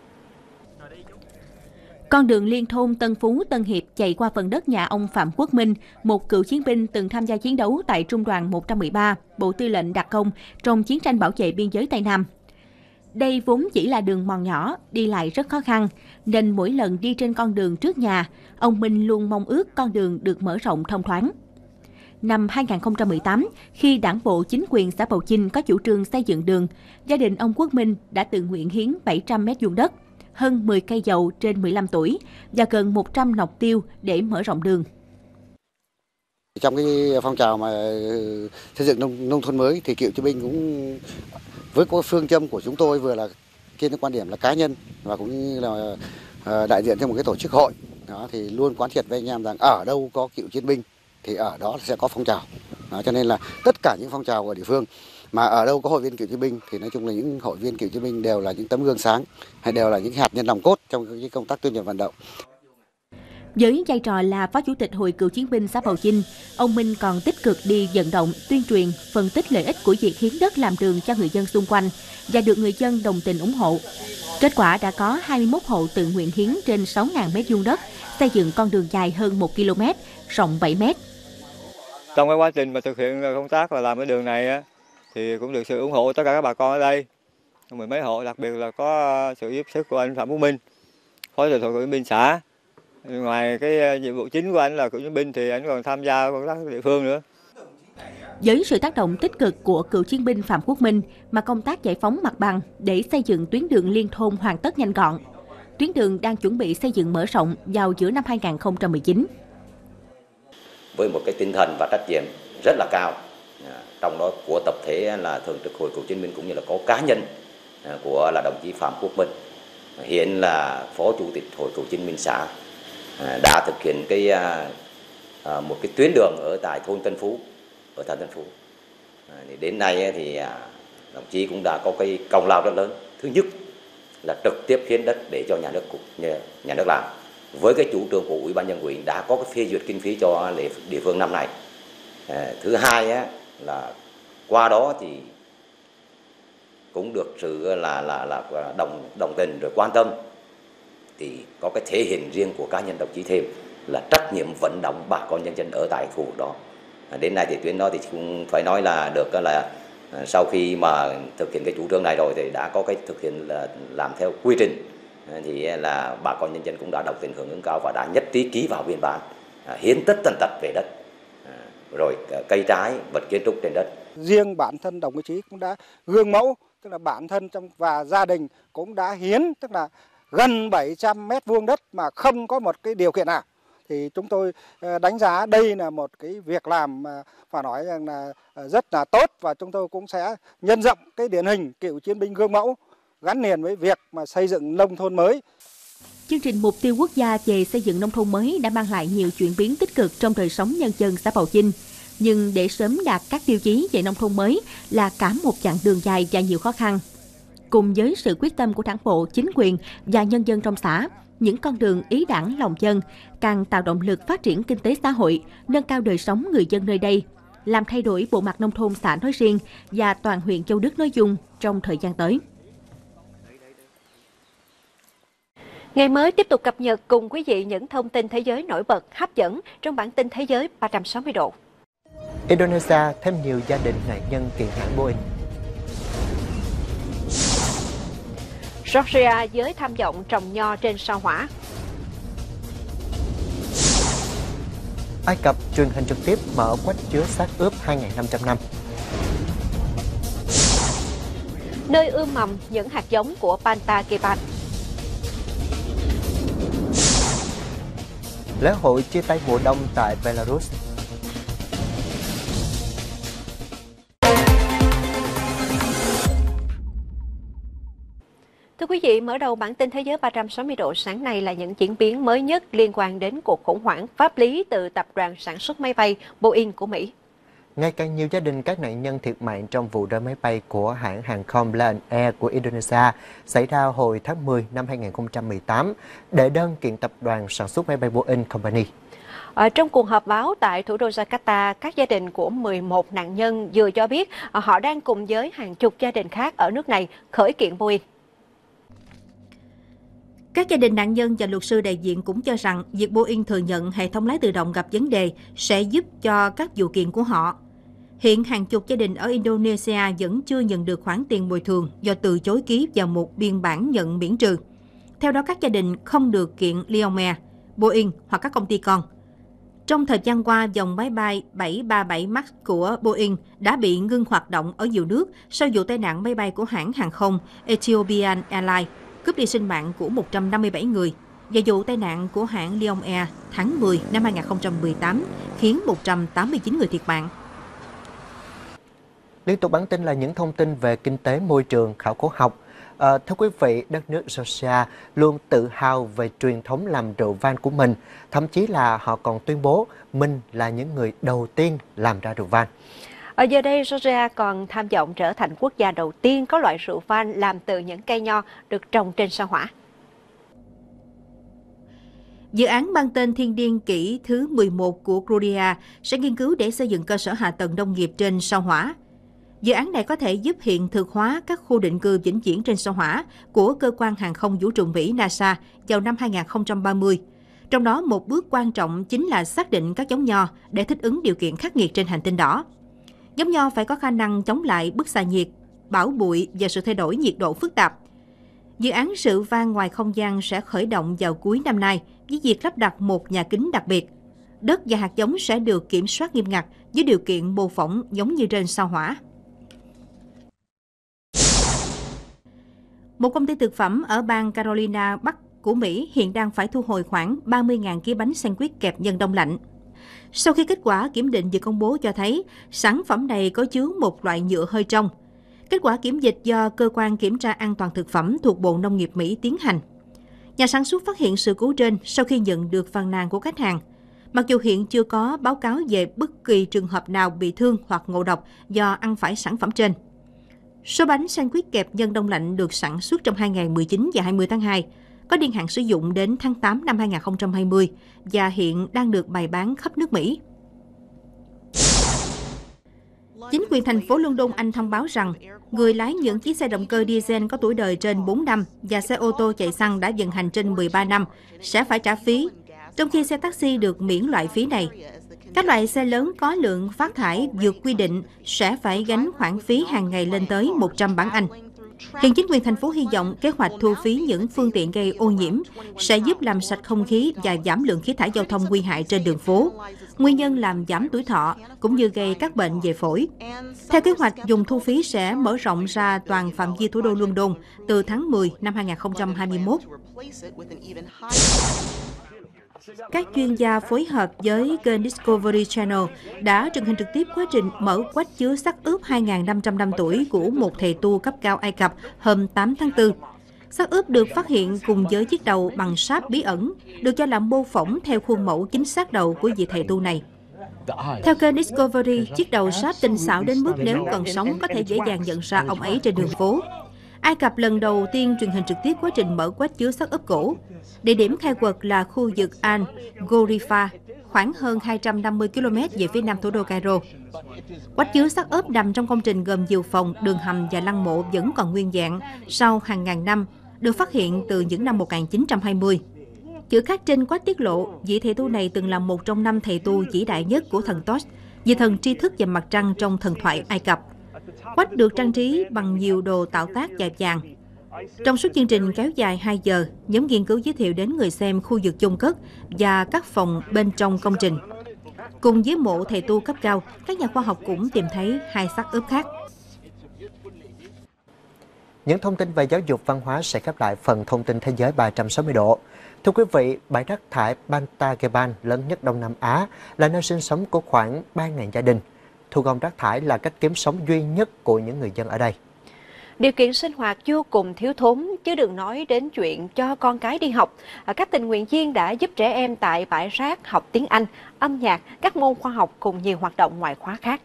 Con đường liên thôn Tân Phú, Tân Hiệp chạy qua phần đất nhà ông Phạm Quốc Minh, một cựu chiến binh từng tham gia chiến đấu tại Trung đoàn 113, Bộ Tư lệnh đặc công trong chiến tranh bảo vệ biên giới Tây Nam. Đây vốn chỉ là đường mòn nhỏ, đi lại rất khó khăn, nên mỗi lần đi trên con đường trước nhà, ông Minh luôn mong ước con đường được mở rộng thông thoáng. Năm 2018, khi Đảng bộ chính quyền xã Bầu Chinh có chủ trương xây dựng đường, gia đình ông Quốc Minh đã tự nguyện hiến 700 mét vuông đất, hơn 10 cây dầu trên 15 tuổi và gần 100 nọc tiêu để mở rộng đường. Trong cái phong trào mà xây dựng nông thôn mới thì cựu chiến binh cũng Với phương châm của chúng tôi vừa là trên cái quan điểm là cá nhân và cũng như là đại diện cho một cái tổ chức hội đó, thì luôn quán triệt với anh em rằng ở đâu có cựu chiến binh thì ở đó sẽ có phong trào. Đó, cho nên là tất cả những phong trào ở địa phương mà ở đâu có hội viên cựu chiến binh thì nói chung là những hội viên cựu chiến binh đều là những tấm gương sáng, hay đều là những hạt nhân nòng cốt trong cái công tác tuyên truyền vận động. Với vai trò là Phó Chủ tịch Hội Cựu Chiến binh xã Bào Chinh, ông Minh còn tích cực đi vận động, tuyên truyền, phân tích lợi ích của việc hiến đất làm đường cho người dân xung quanh và được người dân đồng tình ủng hộ. Kết quả đã có 21 hộ tự nguyện hiến trên 6.000 m2 đất, xây dựng con đường dài hơn 1 km, rộng 7 m. Trong cái quá trình mà thực hiện công tác và làm cái đường này thì cũng được sự ủng hộ của tất cả các bà con ở đây. Mười mấy hộ, đặc biệt là có sự giúp sức của anh Phạm Phú Minh, Phó Chủ tịch Hội Cựu Chiến binh xã. Ngoài cái nhiệm vụ chính của anh là cựu chiến binh thì anh còn tham gia công tác địa phương nữa. Với sự tác động tích cực của cựu chiến binh Phạm Quốc Minh mà công tác giải phóng mặt bằng để xây dựng tuyến đường liên thôn hoàn tất nhanh gọn. Tuyến đường đang chuẩn bị xây dựng mở rộng vào giữa năm 2019. Với một cái tinh thần và trách nhiệm rất là cao, trong đó của tập thể là Thường trực Hội Cựu chiến binh cũng như là có cá nhân của là đồng chí Phạm Quốc Minh, hiện là Phó Chủ tịch Hội Cựu chiến binh xã, đã thực hiện một cái tuyến đường ở tại thôn Tân Phú, ở xã Tân Phú. Đến nay thì đồng chí cũng đã có cái công lao rất lớn. Thứ nhất là trực tiếp hiến đất để cho nhà nước làm. Với cái chủ trương của Ủy ban nhân huyện đã có cái phê duyệt kinh phí cho địa phương năm nay. Thứ hai là qua đó thì cũng được sự là đồng tình rồi quan tâm, thì có cái thể hiện riêng của cá nhân đồng chí thêm là trách nhiệm vận động bà con nhân dân ở tại khu vực đó. Đến nay thì tuyến đó thì cũng phải nói là được là sau khi mà thực hiện cái chủ trương này rồi thì đã có cái thực hiện là làm theo quy trình, thì là bà con nhân dân cũng đã đồng tình hưởng ứng cao và đã nhất trí ký vào biên bản hiến tất tần tật về đất, rồi cây trái, vật kiến trúc trên đất. Riêng bản thân đồng chí cũng đã gương mẫu, tức là bản thân và gia đình cũng đã hiến, tức là gần 700 m2 đất mà không có một cái điều kiện nào. Thì chúng tôi đánh giá đây là một cái việc làm mà phải nói rằng là rất là tốt, và chúng tôi cũng sẽ nhân rộng cái điển hình cựu chiến binh gương mẫu gắn liền với việc mà xây dựng nông thôn mới. Chương trình Mục tiêu Quốc gia về xây dựng nông thôn mới đã mang lại nhiều chuyển biến tích cực trong đời sống nhân dân xã Bào Chinh. Nhưng để sớm đạt các tiêu chí về nông thôn mới là cả một chặng đường dài và nhiều khó khăn. Cùng với sự quyết tâm của Đảng bộ, chính quyền và nhân dân trong xã, những con đường ý đảng lòng dân càng tạo động lực phát triển kinh tế xã hội, nâng cao đời sống người dân nơi đây, làm thay đổi bộ mặt nông thôn xã nói riêng và toàn huyện Châu Đức nói chung trong thời gian tới. Ngày mới tiếp tục cập nhật cùng quý vị những thông tin thế giới nổi bật, hấp dẫn trong bản tin thế giới 360 độ. Indonesia thêm nhiều gia đình nạn nhân kiện hãng Boeing. Georgia giới tham vọng trồng nho trên sao Hỏa. Ai Cập truyền hình trực tiếp mở quách chứa xác ướp 2.500 năm. Nơi ươm mầm những hạt giống của Panta Kepan. Lễ hội chia tay mùa đông tại Belarus. Thưa quý vị, mở đầu bản tin thế giới 360 độ sáng nay là những diễn biến mới nhất liên quan đến cuộc khủng hoảng pháp lý từ tập đoàn sản xuất máy bay Boeing của Mỹ. Ngày càng nhiều gia đình các nạn nhân thiệt mạng trong vụ rơi máy bay của hãng hàng không Lion Air của Indonesia xảy ra hồi tháng 10 năm 2018 đệ đơn kiện tập đoàn sản xuất máy bay Boeing Company. Trong cuộc họp báo tại thủ đô Jakarta, các gia đình của 11 nạn nhân vừa cho biết họ đang cùng với hàng chục gia đình khác ở nước này khởi kiện Boeing. Các gia đình nạn nhân và luật sư đại diện cũng cho rằng việc Boeing thừa nhận hệ thống lái tự động gặp vấn đề sẽ giúp cho các vụ kiện của họ. Hiện hàng chục gia đình ở Indonesia vẫn chưa nhận được khoản tiền bồi thường do từ chối ký vào một biên bản nhận miễn trừ. Theo đó, các gia đình không được kiện Lion Air, Boeing hoặc các công ty con. Trong thời gian qua, dòng máy bay 737 MAX của Boeing đã bị ngưng hoạt động ở nhiều nước sau vụ tai nạn máy bay của hãng hàng không Ethiopian Airlines, cướp đi sinh mạng của 157 người, và vụ tai nạn của hãng Lion Air tháng 10 năm 2018 khiến 189 người thiệt mạng. Liên tục bản tin là những thông tin về kinh tế, môi trường, khảo cổ học. Thưa quý vị, đất nước Georgia luôn tự hào về truyền thống làm rượu vang của mình. Thậm chí là họ còn tuyên bố mình là những người đầu tiên làm ra rượu vang. Ở giờ đây, Georgia còn tham vọng trở thành quốc gia đầu tiên có loại rượu vang làm từ những cây nho được trồng trên sao Hỏa. Dự án mang tên Thiên Niên Kỷ thứ 11 của Gloria sẽ nghiên cứu để xây dựng cơ sở hạ tầng nông nghiệp trên sao Hỏa. Dự án này có thể giúp hiện thực hóa các khu định cư vĩnh viễn trên sao Hỏa của cơ quan hàng không vũ trụ Mỹ NASA vào năm 2030. Trong đó, một bước quan trọng chính là xác định các giống nho để thích ứng điều kiện khắc nghiệt trên hành tinh đỏ. Giống nho phải có khả năng chống lại bức xạ nhiệt, bão bụi và sự thay đổi nhiệt độ phức tạp. Dự án rượu vang ngoài không gian sẽ khởi động vào cuối năm nay với việc lắp đặt một nhà kính đặc biệt. Đất và hạt giống sẽ được kiểm soát nghiêm ngặt với điều kiện mô phỏng giống như trên sao Hỏa. Một công ty thực phẩm ở bang Carolina Bắc của Mỹ hiện đang phải thu hồi khoảng 30.000 kg bánh sandwich kẹp nhân đông lạnh. Sau khi kết quả kiểm định vừa công bố cho thấy sản phẩm này có chứa một loại nhựa hơi trong. Kết quả kiểm dịch do Cơ quan Kiểm tra An toàn Thực phẩm thuộc Bộ Nông nghiệp Mỹ tiến hành. Nhà sản xuất phát hiện sự cố trên sau khi nhận được phàn nàn của khách hàng. Mặc dù hiện chưa có báo cáo về bất kỳ trường hợp nào bị thương hoặc ngộ độc do ăn phải sản phẩm trên. Số bánh sandwich kẹp nhân đông lạnh được sản xuất trong 2 ngày 19 và 20 tháng 2, có niên hạn sử dụng đến tháng 8 năm 2020 và hiện đang được bày bán khắp nước Mỹ. Chính quyền thành phố London, Anh thông báo rằng người lái những chiếc xe động cơ diesel có tuổi đời trên 4 năm và xe ô tô chạy xăng đã vận hành trên 13 năm sẽ phải trả phí, trong khi xe taxi được miễn loại phí này. Các loại xe lớn có lượng phát thải vượt quy định sẽ phải gánh khoản phí hàng ngày lên tới 100 bảng Anh. Hiện chính quyền thành phố hy vọng kế hoạch thu phí những phương tiện gây ô nhiễm sẽ giúp làm sạch không khí và giảm lượng khí thải giao thông nguy hại trên đường phố. Nguyên nhân làm giảm tuổi thọ cũng như gây các bệnh về phổi. Theo kế hoạch, dùng thu phí sẽ mở rộng ra toàn phạm vi thủ đô London từ tháng 10 năm 2021. Các chuyên gia phối hợp với kênh Discovery Channel đã truyền hình trực tiếp quá trình mở quách chứa xác ướp 2.500 năm tuổi của một thầy tu cấp cao Ai Cập hôm 8 tháng 4. Xác ướp được phát hiện cùng với chiếc đầu bằng sáp bí ẩn, được cho là mô phỏng theo khuôn mẫu chính xác đầu của vị thầy tu này. Theo kênh Discovery, chiếc đầu sáp tinh xảo đến mức nếu còn sống có thể dễ dàng nhận ra ông ấy trên đường phố. Ai Cập lần đầu tiên truyền hình trực tiếp quá trình mở quách chứa xác ướp cổ. Địa điểm khai quật là khu vực Al-Ghorifa, khoảng hơn 250 km về phía nam thủ đô Cairo. Quách chứa xác ướp nằm trong công trình gồm nhiều phòng, đường hầm và lăng mộ vẫn còn nguyên vẹn sau hàng ngàn năm, được phát hiện từ những năm 1920. Chữ khắc trên quách tiết lộ, vị thầy tu này từng là một trong 5 thầy tu vĩ đại nhất của thần Thoth, vị thần tri thức và mặt trăng trong thần thoại Ai Cập. Quách được trang trí bằng nhiều đồ tạo tác dài vàng. Trong suốt chương trình kéo dài 2 giờ, nhóm nghiên cứu giới thiệu đến người xem khu vực chôn cất và các phòng bên trong công trình. Cùng với mộ thầy tu cấp cao, các nhà khoa học cũng tìm thấy 2 xác ướp khác. Những thông tin về giáo dục văn hóa sẽ khép lại phần thông tin thế giới 360 độ. Thưa quý vị, bãi rác thải Bantageban lớn nhất Đông Nam Á là nơi sinh sống của khoảng 3.000 gia đình. Thu gom rác thải là cách kiếm sống duy nhất của những người dân ở đây. Điều kiện sinh hoạt vô cùng thiếu thốn, chứ đừng nói đến chuyện cho con cái đi học. Các tình nguyện viên đã giúp trẻ em tại bãi rác học tiếng Anh, âm nhạc, các môn khoa học cùng nhiều hoạt động ngoại khóa khác.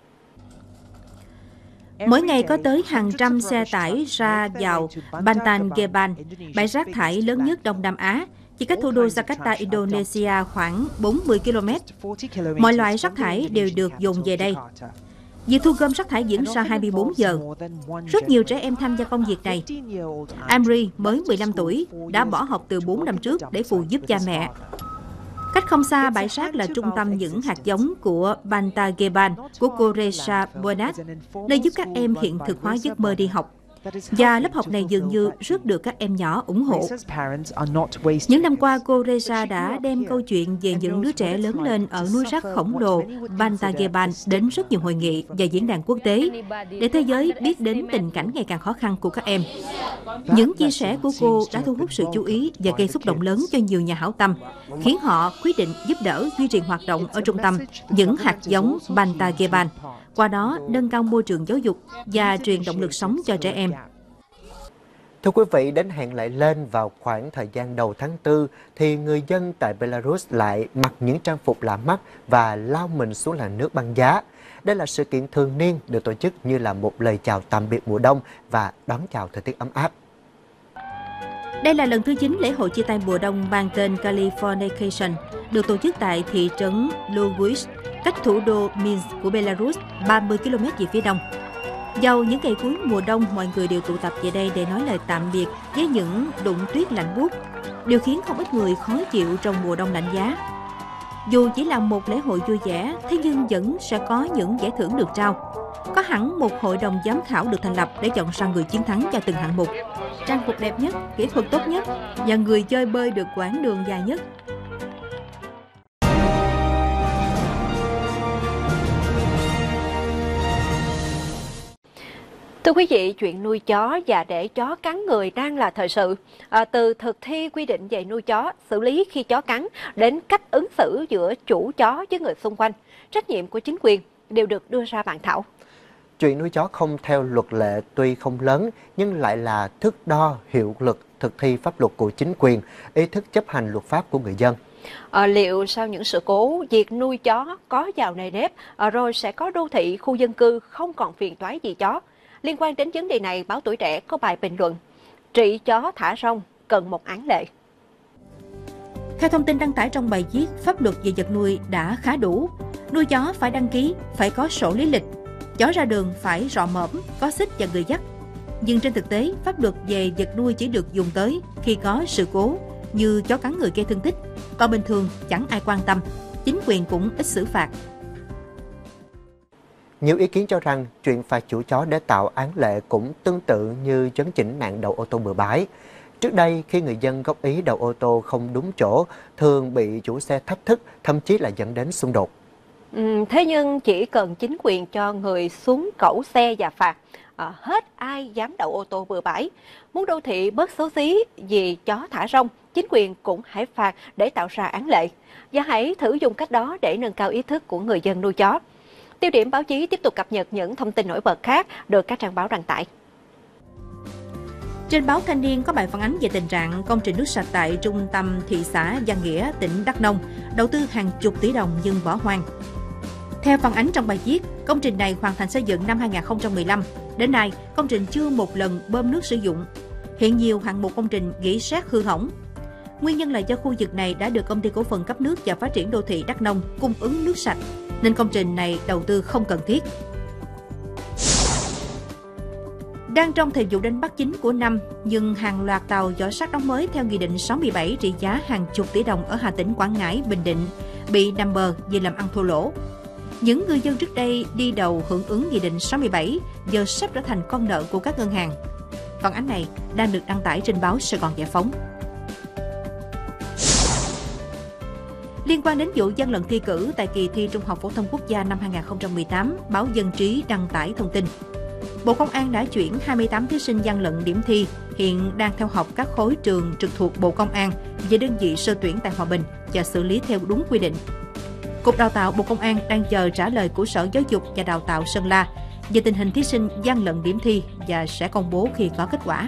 Mỗi ngày có tới hàng trăm xe tải ra vào Bantageban, bãi rác thải lớn nhất Đông Nam Á, chỉ cách thủ đô Jakarta, Indonesia khoảng 40 km. Mọi loại rác thải đều được dồn về đây. Việc thu gom rác thải diễn ra 24 giờ. Rất nhiều trẻ em tham gia công việc này. Amri, mới 15 tuổi, đã bỏ học từ 4 năm trước để phụ giúp cha mẹ. Cách không xa bãi rác là trung tâm những hạt giống của Bantageban của cô Resha Bonat, nơi giúp các em hiện thực hóa giấc mơ đi học. Và lớp học này dường như rất được các em nhỏ ủng hộ. Những năm qua, cô Reza đã đem câu chuyện về những đứa trẻ lớn lên ở núi rác khổng lồ Bantageban đến rất nhiều hội nghị và diễn đàn quốc tế, để thế giới biết đến tình cảnh ngày càng khó khăn của các em. Những chia sẻ của cô đã thu hút sự chú ý và gây xúc động lớn cho nhiều nhà hảo tâm, khiến họ quyết định giúp đỡ duy trì hoạt động ở trung tâm những hạt giống Bantageban, qua đó nâng cao môi trường giáo dục và truyền động lực sống cho trẻ em. Thưa quý vị, đến hẹn lại lên vào khoảng thời gian đầu tháng 4 thì người dân tại Belarus lại mặc những trang phục lạ mắt và lao mình xuống làn nước băng giá. Đây là sự kiện thường niên được tổ chức như là một lời chào tạm biệt mùa đông và đón chào thời tiết ấm áp. Đây là lần thứ 9 lễ hội chia tay mùa đông mang tên Californication được tổ chức tại thị trấn Lugos, cách thủ đô Minsk của Belarus 30 km về phía đông. Vào những ngày cuối mùa đông, mọi người đều tụ tập về đây để nói lời tạm biệt với những đụng tuyết lạnh buốt, điều khiến không ít người khó chịu trong mùa đông lạnh giá. Dù chỉ là một lễ hội vui vẻ, thế nhưng vẫn sẽ có những giải thưởng được trao. Có hẳn một hội đồng giám khảo được thành lập để chọn ra người chiến thắng cho từng hạng mục. Trang phục đẹp nhất, kỹ thuật tốt nhất và người chơi bơi được quãng đường dài nhất. Thưa quý vị, chuyện nuôi chó và để chó cắn người đang là thời sự. Từ thực thi quy định về nuôi chó, xử lý khi chó cắn, đến cách ứng xử giữa chủ chó với người xung quanh, trách nhiệm của chính quyền đều được đưa ra bàn thảo. Chuyện nuôi chó không theo luật lệ tuy không lớn nhưng lại là thước đo hiệu lực thực thi pháp luật của chính quyền, ý thức chấp hành luật pháp của người dân. Liệu sau những sự cố, việc nuôi chó có vào nề nếp, rồi sẽ có đô thị, khu dân cư không còn phiền toái gì chó? Liên quan đến vấn đề này, báo Tuổi Trẻ có bài bình luận: trị chó thả rông cần một án lệ. Theo thông tin đăng tải trong bài viết, pháp luật về vật nuôi đã khá đủ. Nuôi chó phải đăng ký, phải có sổ lý lịch. Chó ra đường phải rọ mõm, có xích và người dắt. Nhưng trên thực tế, pháp luật về vật nuôi chỉ được dùng tới khi có sự cố như chó cắn người gây thương tích. Còn bình thường chẳng ai quan tâm, chính quyền cũng ít xử phạt. Nhiều ý kiến cho rằng chuyện phạt chủ chó để tạo án lệ cũng tương tự như chấn chỉnh nạn đậu ô tô bừa bãi. Trước đây, khi người dân góp ý đậu ô tô không đúng chỗ, thường bị chủ xe thách thức, thậm chí là dẫn đến xung đột. Thế nhưng chỉ cần chính quyền cho người xuống cẩu xe và phạt, hết ai dám đậu ô tô bừa bãi. Muốn đô thị bớt xấu xí vì chó thả rông, chính quyền cũng hãy phạt để tạo ra án lệ. Và hãy thử dùng cách đó để nâng cao ý thức của người dân nuôi chó. Tiêu điểm báo chí tiếp tục cập nhật những thông tin nổi bật khác được các trang báo đăng tải. Trên báo Thanh niên có bài phản ánh về tình trạng công trình nước sạch tại trung tâm thị xã Giang Nghĩa, tỉnh Đắk Nông, đầu tư hàng chục tỷ đồng nhưng bỏ hoang. Theo phản ánh trong bài viết, công trình này hoàn thành xây dựng năm 2015. Đến nay, công trình chưa một lần bơm nước sử dụng. Hiện nhiều hạng mục công trình gỉ sét hư hỏng. Nguyên nhân là do khu vực này đã được Công ty Cổ phần Cấp nước và Phát triển Đô thị Đắk Nông cung ứng nước sạch, nên công trình này đầu tư không cần thiết. Đang trong thời vụ đánh bắt chính của năm, nhưng hàng loạt tàu vỏ sắt đóng mới theo Nghị định 67 trị giá hàng chục tỷ đồng ở Hà Tĩnh, Quảng Ngãi, Bình Định bị nằm bờ vì làm ăn thua lỗ. Những người dân trước đây đi đầu hưởng ứng Nghị định 67 giờ sắp trở thành con nợ của các ngân hàng. Phản ánh này đang được đăng tải trên báo Sài Gòn Giải Phóng. Liên quan đến vụ gian lận thi cử tại kỳ thi Trung học phổ thông quốc gia năm 2018, báo Dân trí đăng tải thông tin. Bộ Công an đã chuyển 28 thí sinh gian lận điểm thi, hiện đang theo học các khối trường trực thuộc Bộ Công an về đơn vị sơ tuyển tại Hòa Bình và xử lý theo đúng quy định. Cục Đào tạo Bộ Công an đang chờ trả lời của Sở Giáo dục và Đào tạo Sơn La về tình hình thí sinh gian lận điểm thi và sẽ công bố khi có kết quả.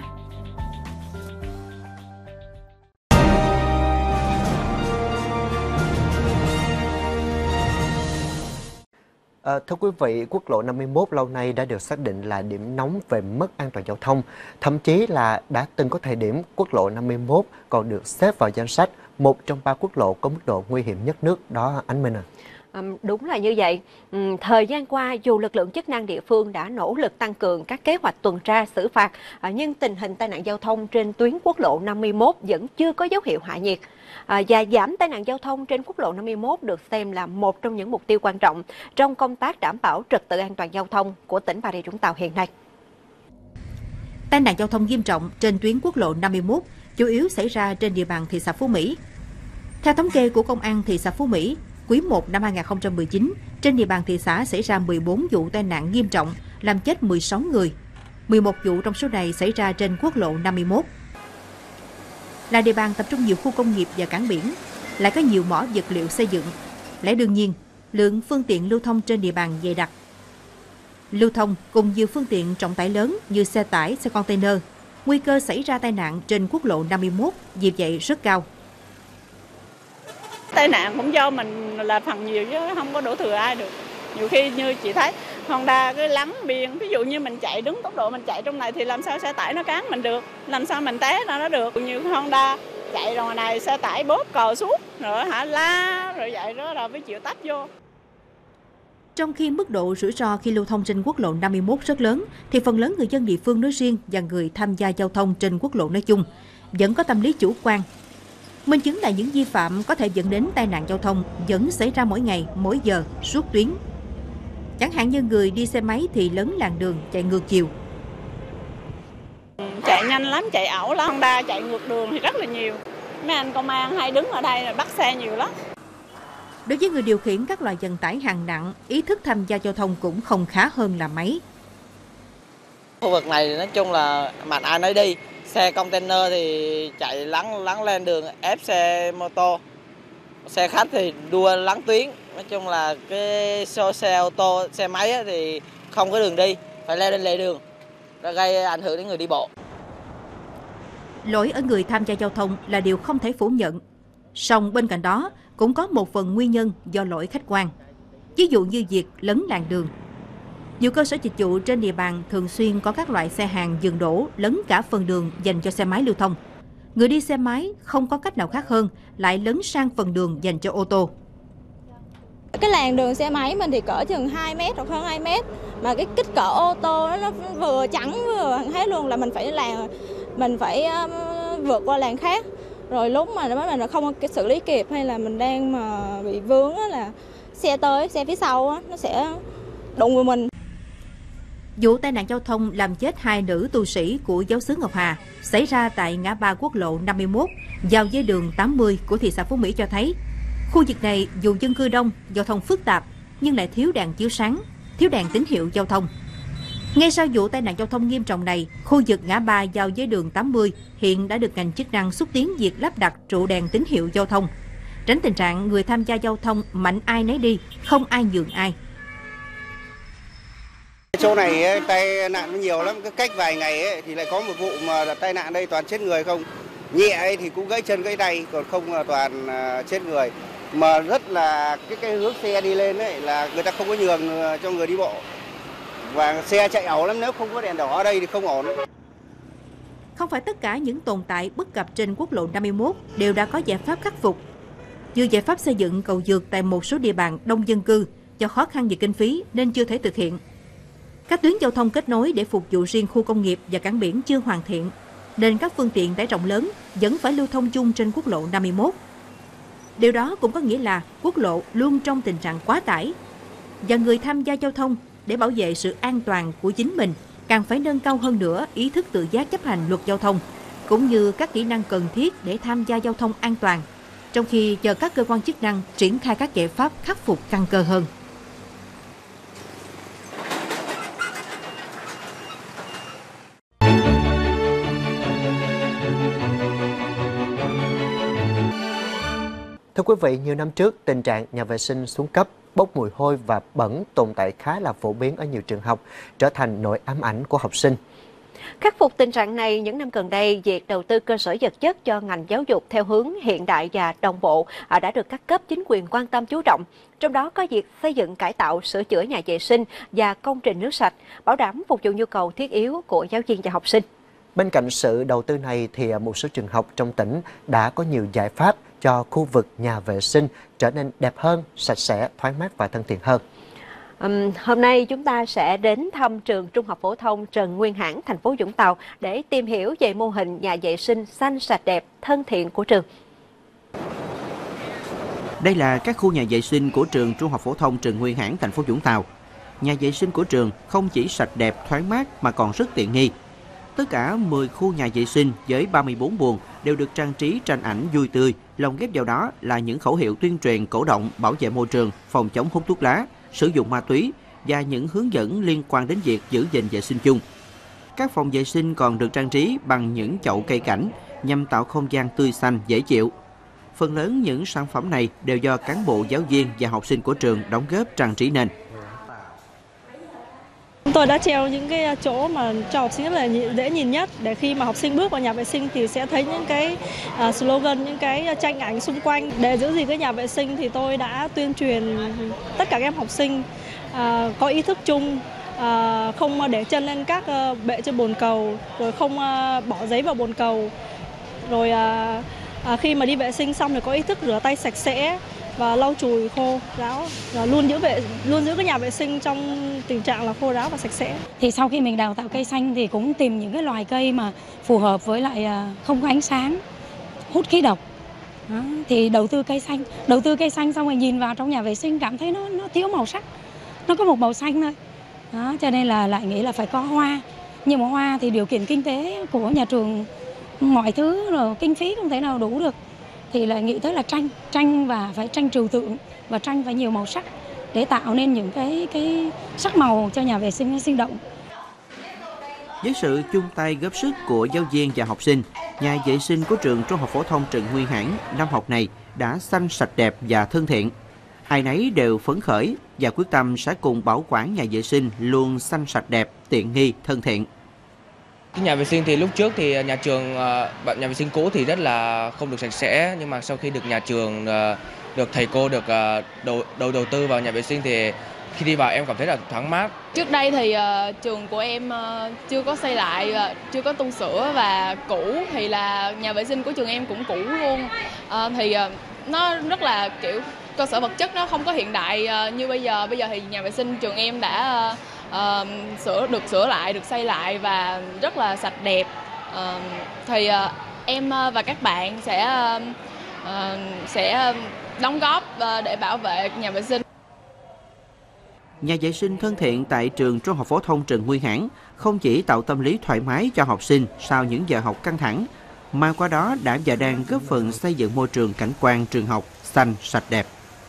Thưa quý vị, quốc lộ 51 lâu nay đã được xác định là điểm nóng về mất an toàn giao thông. Thậm chí là đã từng có thời điểm quốc lộ 51 còn được xếp vào danh sách một trong 3 quốc lộ có mức độ nguy hiểm nhất nước. Đó, Ánh Minh à. Đúng là như vậy. Thời gian qua, dù lực lượng chức năng địa phương đã nỗ lực tăng cường các kế hoạch tuần tra xử phạt, nhưng tình hình tai nạn giao thông trên tuyến quốc lộ 51 vẫn chưa có dấu hiệu hạ nhiệt. Và giảm tai nạn giao thông trên quốc lộ 51 được xem là một trong những mục tiêu quan trọng trong công tác đảm bảo trật tự an toàn giao thông của tỉnh Bà Rịa Vũng Tàu hiện nay. Tai nạn giao thông nghiêm trọng trên tuyến quốc lộ 51 chủ yếu xảy ra trên địa bàn thị xã Phú Mỹ. Theo thống kê của Công an thị xã Phú Mỹ, quý 1 năm 2019, trên địa bàn thị xã xảy ra 14 vụ tai nạn nghiêm trọng, làm chết 16 người. 11 vụ trong số này xảy ra trên quốc lộ 51. Là địa bàn tập trung nhiều khu công nghiệp và cảng biển, lại có nhiều mỏ vật liệu xây dựng. Lẽ đương nhiên, lượng phương tiện lưu thông trên địa bàn dày đặc. Lưu thông cùng nhiều phương tiện trọng tải lớn như xe tải, xe container, nguy cơ xảy ra tai nạn trên quốc lộ 51 vì vậy rất cao. Tai nạn cũng do mình là phần nhiều chứ không có đổ thừa ai được. Nhiều khi như chị thấy Honda cái lắng biên, ví dụ như mình chạy đứng tốc độ mình chạy trong này thì làm sao xe tải nó cán mình được, làm sao mình té ra nó được. Như Honda chạy rồi này xe tải bóp cò suốt rồi la rồi vậy đó là phải chịu tách vô. Trong khi mức độ rủi ro khi lưu thông trên quốc lộ 51 rất lớn, thì phần lớn người dân địa phương nói riêng và người tham gia giao thông trên quốc lộ nói chung vẫn có tâm lý chủ quan. Minh chứng là những vi phạm có thể dẫn đến tai nạn giao thông vẫn xảy ra mỗi ngày, mỗi giờ, suốt tuyến. Chẳng hạn như người đi xe máy thì lấn làn đường, chạy ngược chiều. Chạy nhanh lắm, chạy ẩu lắm. Honda chạy ngược đường thì rất là nhiều. Mấy anh công an hay đứng ở đây là bắt xe nhiều lắm. Đối với người điều khiển các loại vận tải hàng nặng, ý thức tham gia giao thông cũng không khá hơn là mấy. Khu vực này nói chung là mạnh ai nấy đi. Xe container thì chạy lắng lên đường ép xe mô tô. Xe khách thì đua lắng tuyến. Nói chung là cái số xe ô tô, xe máy thì không có đường đi, phải leo lên lề đường. Nó gây ảnh hưởng đến người đi bộ. Lỗi ở người tham gia giao thông là điều không thể phủ nhận. Song bên cạnh đó cũng có một phần nguyên nhân do lỗi khách quan. Ví dụ như việc lấn làn đường. Nhiều cơ sở dịch vụ trên địa bàn thường xuyên có các loại xe hàng dừng đỗ lấn cả phần đường dành cho xe máy lưu thông. Người đi xe máy không có cách nào khác hơn lại lấn sang phần đường dành cho ô tô. Cái làn đường xe máy mình thì cỡ chừng 2 mét hoặc hơn 2 mét. Mà cái kích cỡ ô tô nó vừa chắn vừa hết luôn, là mình phải vượt qua làn khác. Rồi lúc mà mình không xử lý kịp hay là mình đang mà bị vướng là xe tới, xe phía sau nó sẽ đụng vào mình. Vụ tai nạn giao thông làm chết 2 nữ tu sĩ của giáo xứ Ngọc Hà xảy ra tại ngã ba quốc lộ 51 giao với đường 80 của thị xã Phú Mỹ cho thấy khu vực này dù dân cư đông, giao thông phức tạp nhưng lại thiếu đèn chiếu sáng, thiếu đèn tín hiệu giao thông. Ngay sau vụ tai nạn giao thông nghiêm trọng này, khu vực ngã ba giao với đường 80 hiện đã được ngành chức năng xúc tiến việc lắp đặt trụ đèn tín hiệu giao thông, tránh tình trạng người tham gia giao thông mạnh ai nấy đi, không ai nhường ai. Chỗ này tai nạn nó nhiều lắm, cứ cách vài ngày thì lại có một vụ mà tai nạn đây toàn chết người không. Nhẹ thì cũng gãy chân gãy tay, còn không là toàn chết người. Mà rất là cái hướng xe đi lên là người ta không có nhường cho người đi bộ. Và xe chạy ẩu lắm, nếu không có đèn đỏ ở đây thì không ổn. Không phải tất cả những tồn tại bất cập trên quốc lộ 51 đều đã có giải pháp khắc phục. Như giải pháp xây dựng cầu vượt tại một số địa bàn đông dân cư do khó khăn về kinh phí nên chưa thể thực hiện. Các tuyến giao thông kết nối để phục vụ riêng khu công nghiệp và cảng biển chưa hoàn thiện, nên các phương tiện tải trọng lớn vẫn phải lưu thông chung trên quốc lộ 51. Điều đó cũng có nghĩa là quốc lộ luôn trong tình trạng quá tải. Và người tham gia giao thông để bảo vệ sự an toàn của chính mình càng phải nâng cao hơn nữa ý thức tự giác chấp hành luật giao thông, cũng như các kỹ năng cần thiết để tham gia giao thông an toàn, trong khi chờ các cơ quan chức năng triển khai các giải pháp khắc phục căn cơ hơn. Thưa quý vị, nhiều năm trước, tình trạng nhà vệ sinh xuống cấp, bốc mùi hôi và bẩn tồn tại khá là phổ biến ở nhiều trường học, trở thành nỗi ám ảnh của học sinh. Khắc phục tình trạng này, những năm gần đây, việc đầu tư cơ sở vật chất cho ngành giáo dục theo hướng hiện đại và đồng bộ đã được các cấp chính quyền quan tâm chú trọng. Trong đó có việc xây dựng, cải tạo, sửa chữa nhà vệ sinh và công trình nước sạch, bảo đảm phục vụ nhu cầu thiết yếu của giáo viên và học sinh. Bên cạnh sự đầu tư này thì một số trường học trong tỉnh đã có nhiều giải pháp cho khu vực nhà vệ sinh trở nên đẹp hơn, sạch sẽ, thoáng mát và thân thiện hơn. Hôm nay chúng ta sẽ đến thăm trường Trung học phổ thông Trần Nguyên Hãn, thành phố Vũng Tàu để tìm hiểu về mô hình nhà vệ sinh xanh, sạch, đẹp, thân thiện của trường. Đây là các khu nhà vệ sinh của trường Trung học phổ thông Trần Nguyên Hãn, thành phố Vũng Tàu. Nhà vệ sinh của trường không chỉ sạch đẹp, thoáng mát mà còn rất tiện nghi. Tất cả 10 khu nhà vệ sinh với 34 buồng đều được trang trí tranh ảnh vui tươi, lồng ghép vào đó là những khẩu hiệu tuyên truyền cổ động bảo vệ môi trường, phòng chống hút thuốc lá, sử dụng ma túy và những hướng dẫn liên quan đến việc giữ gìn vệ sinh chung. Các phòng vệ sinh còn được trang trí bằng những chậu cây cảnh nhằm tạo không gian tươi xanh, dễ chịu. Phần lớn những sản phẩm này đều do cán bộ, giáo viên và học sinh của trường đóng góp trang trí nên. Chúng tôi đã treo những cái chỗ mà cho học sinh rất là dễ nhìn nhất, để khi mà học sinh bước vào nhà vệ sinh thì sẽ thấy những cái slogan, những cái tranh ảnh xung quanh. Để giữ gìn cái nhà vệ sinh thì tôi đã tuyên truyền tất cả các em học sinh có ý thức chung, không để chân lên các bệ trên bồn cầu, rồi không bỏ giấy vào bồn cầu, rồi khi mà đi vệ sinh xong thì có ý thức rửa tay sạch sẽ và lau chùi khô ráo, và luôn giữ cái nhà vệ sinh trong tình trạng là khô ráo và sạch sẽ. Thì sau khi mình đào tạo cây xanh thì cũng tìm những cái loài cây mà phù hợp với lại không có ánh sáng, hút khí độc. Đó, thì đầu tư cây xanh xong rồi nhìn vào trong nhà vệ sinh cảm thấy nó thiếu màu sắc, nó có một màu xanh thôi. Đó, cho nên là lại nghĩ là phải có hoa, nhưng mà hoa thì điều kiện kinh tế của nhà trường mọi thứ rồi kinh phí không thể nào đủ được, thì lại nghĩ tới là tranh và phải tranh trừu tượng, và tranh phải nhiều màu sắc để tạo nên những cái sắc màu cho nhà vệ sinh nó sinh động. Với sự chung tay góp sức của giáo viên và học sinh, nhà vệ sinh của trường Trung học phổ thông Trần Nguyên Hãn năm học này đã xanh, sạch đẹp và thân thiện. Ai nấy đều phấn khởi và quyết tâm sẽ cùng bảo quản nhà vệ sinh luôn xanh, sạch đẹp, tiện nghi, thân thiện. Cái nhà vệ sinh thì lúc trước thì nhà vệ sinh cũ thì rất là không được sạch sẽ, nhưng mà sau khi được nhà trường, được thầy cô được đầu tư vào nhà vệ sinh thì khi đi vào em cảm thấy là thoáng mát. Trước đây thì trường của em chưa có xây lại, chưa có tu sửa, và cũ thì là nhà vệ sinh của trường em cũng cũ luôn. Thì nó rất là kiểu cơ sở vật chất nó không có hiện đại như bây giờ. Bây giờ thì nhà vệ sinh trường em đã được sửa lại, được xây lại và rất là sạch đẹp. Thì em và các bạn sẽ đóng góp để bảo vệ nhà vệ sinh. Nhà vệ sinh thân thiện tại trường Trung học phổ thông Trần Nguyên Hãn không chỉ tạo tâm lý thoải mái cho học sinh sau những giờ học căng thẳng, mà qua đó đã và đang góp phần xây dựng môi trường cảnh quan trường học xanh, sạch đẹp.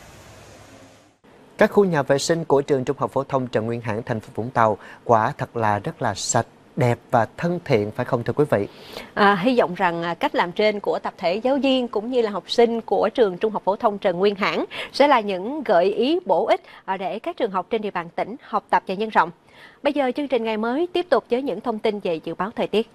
Các khu nhà vệ sinh của trường Trung học phổ thông Trần Nguyên Hãn, thành phố Vũng Tàu quả thật là rất là sạch, đẹp và thân thiện, phải không thưa quý vị? Hy vọng rằng cách làm trên của tập thể giáo viên cũng như là học sinh của trường Trung học phổ thông Trần Nguyên Hãn sẽ là những gợi ý bổ ích để các trường học trên địa bàn tỉnh học tập và nhân rộng. Bây giờ chương trình Ngày Mới tiếp tục với những thông tin về dự báo thời tiết.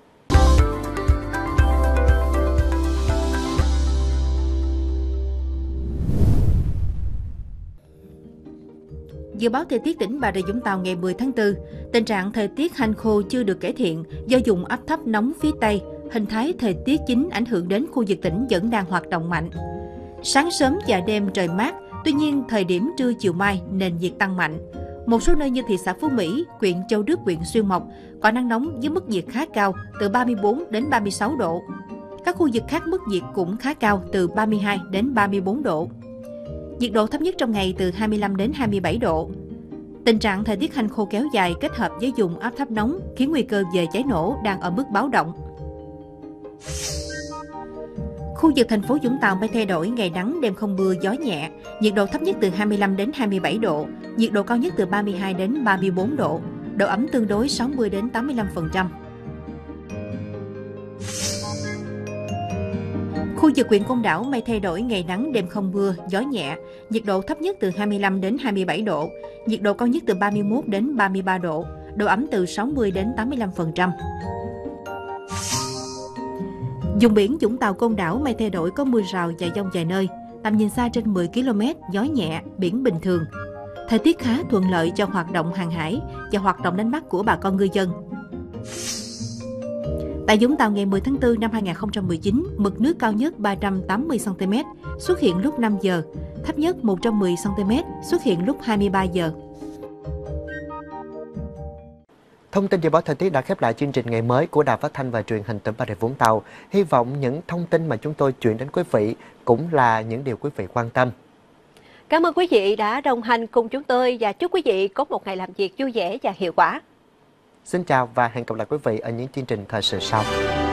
Dự báo thời tiết tỉnh Bà Rịa Vũng Tàu ngày 10 tháng 4, tình trạng thời tiết hanh khô chưa được cải thiện do vùng áp thấp nóng phía Tây, hình thái thời tiết chính ảnh hưởng đến khu vực tỉnh vẫn đang hoạt động mạnh. Sáng sớm và đêm trời mát, tuy nhiên thời điểm trưa chiều mai nền nhiệt tăng mạnh. Một số nơi như thị xã Phú Mỹ, huyện Châu Đức, huyện Xuyên Mộc có nắng nóng với mức nhiệt khá cao từ 34 đến 36 độ. Các khu vực khác mức nhiệt cũng khá cao từ 32 đến 34 độ. Nhiệt độ thấp nhất trong ngày từ 25 đến 27 độ. Tình trạng thời tiết hanh khô kéo dài kết hợp với vùng áp thấp nóng khiến nguy cơ về cháy nổ đang ở mức báo động. Khu vực thành phố Vũng Tàu mây thay đổi, ngày nắng, đêm không mưa, gió nhẹ. Nhiệt độ thấp nhất từ 25 đến 27 độ, nhiệt độ cao nhất từ 32 đến 34 độ. Độ ẩm tương đối 60 đến 85%. Khu vực huyện Côn Đảo mây thay đổi, ngày nắng, đêm không mưa, gió nhẹ, nhiệt độ thấp nhất từ 25 đến 27 độ, nhiệt độ cao nhất từ 31 đến 33 độ, độ ẩm từ 60 đến 85%. Vùng biển Vũng Tàu, Côn Đảo mây thay đổi, có mưa rào và dông vài nơi, tầm nhìn xa trên 10 km, gió nhẹ, biển bình thường. Thời tiết khá thuận lợi cho hoạt động hàng hải và hoạt động đánh bắt của bà con ngư dân. Tại Vũng Tàu ngày 10 tháng 4 năm 2019, mực nước cao nhất 380cm xuất hiện lúc 5 giờ, thấp nhất 110cm xuất hiện lúc 23 giờ. Thông tin dự báo thời tiết đã khép lại chương trình Ngày Mới của Đài Phát thanh và Truyền hình tỉnh Bà Rịa Vũng Tàu. Hy vọng những thông tin mà chúng tôi chuyển đến quý vị cũng là những điều quý vị quan tâm. Cảm ơn quý vị đã đồng hành cùng chúng tôi và chúc quý vị có một ngày làm việc vui vẻ và hiệu quả. Xin chào và hẹn gặp lại quý vị ở những chương trình thời sự sau.